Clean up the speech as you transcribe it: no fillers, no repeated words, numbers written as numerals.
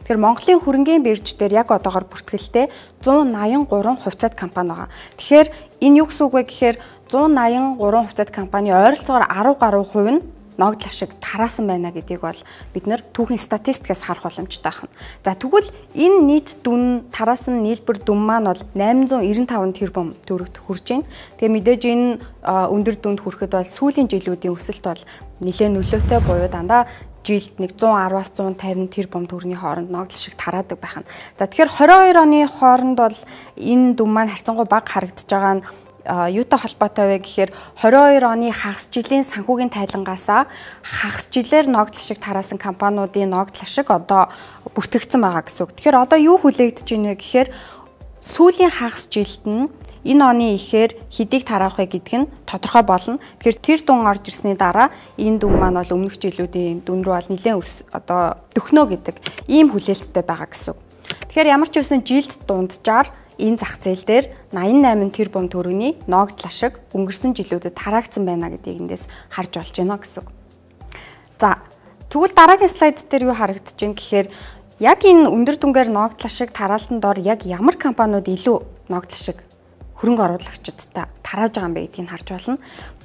Тэгэхээр Монголын хөрөнгөний бирж дээр яг одоогоор бүртгэлтэй 183 хувьцаат компани байгаа. Тэгэхээр энэ юу гэсэн үг вэ гэхээр 183 хувьцаат компани ойролцоогоор 10 гаруй хувь нь ногдол ашиг тараасан байна гэдгийг бол бид нэр түүхийн статистикээс харах боломжтой байна. За тэгвэл энэ нийт дүн тараасан нийлбэр дүн маань бол 895 тэрбум төгрөгт хүрж байна. Тэгээ мэдээж энэ өндөр дүнд хүрэхэд бол сүүлийн жилүүдийн өсөлт бол нэлээд нөлөөтэй буюу дандаа жилд нэг 110-аас 150 тэрбум төгрөгийн хооронд ногдол шиг тараадаг байна. За тэгэхээр 22 оны хооронд бол энэ дүн маань харьцангуй бага харагдаж байгаа нь юутай холбоотой вэ гэхээр 22 оны хагас жилийн санхүүгийн тайлангаасаа хагас жилээр ногдол шиг тараасан компаниудын ногдол шиг одоо бүртгэгдсэн байгаа гэсэн үг. Тэгэхээр одоо юу хүлээгдэж байна вэ гэхээр сүүлийн хагас жилд нь энэ оны ихээр хэдийг тараах вэ гэдг нь тодорхой болно. Тэгэхээр тэр дүн орж ирсний дараа энэ дүн маань бол өмнөх жилүүдийн дүн рүү бол нэлээд одоо дөхнө гэдэг ийм хүлээлттэй байгаа гэсэн үг. Тэгэхээр ямар ч үсэн жилд дунджаар энэ зах зээл дээр 88 тэрбум төгрөгийн ногдол ашиг өнгөрсөн жилүүдэд тараагдсан байна гэдгийг эндээс харж болж байна гэсэн үг. За тэгвэл дараагийн слайд дээр юу харагдаж байна гэхээр яг энэ өндөр дүнгээр ногдол ашиг тараалтанд ор яг ямар компаниуд илүү ногдол ашиг хөрөнгө оруулагчдад тарааж байгаа юм бэ гэдгийг харж болно.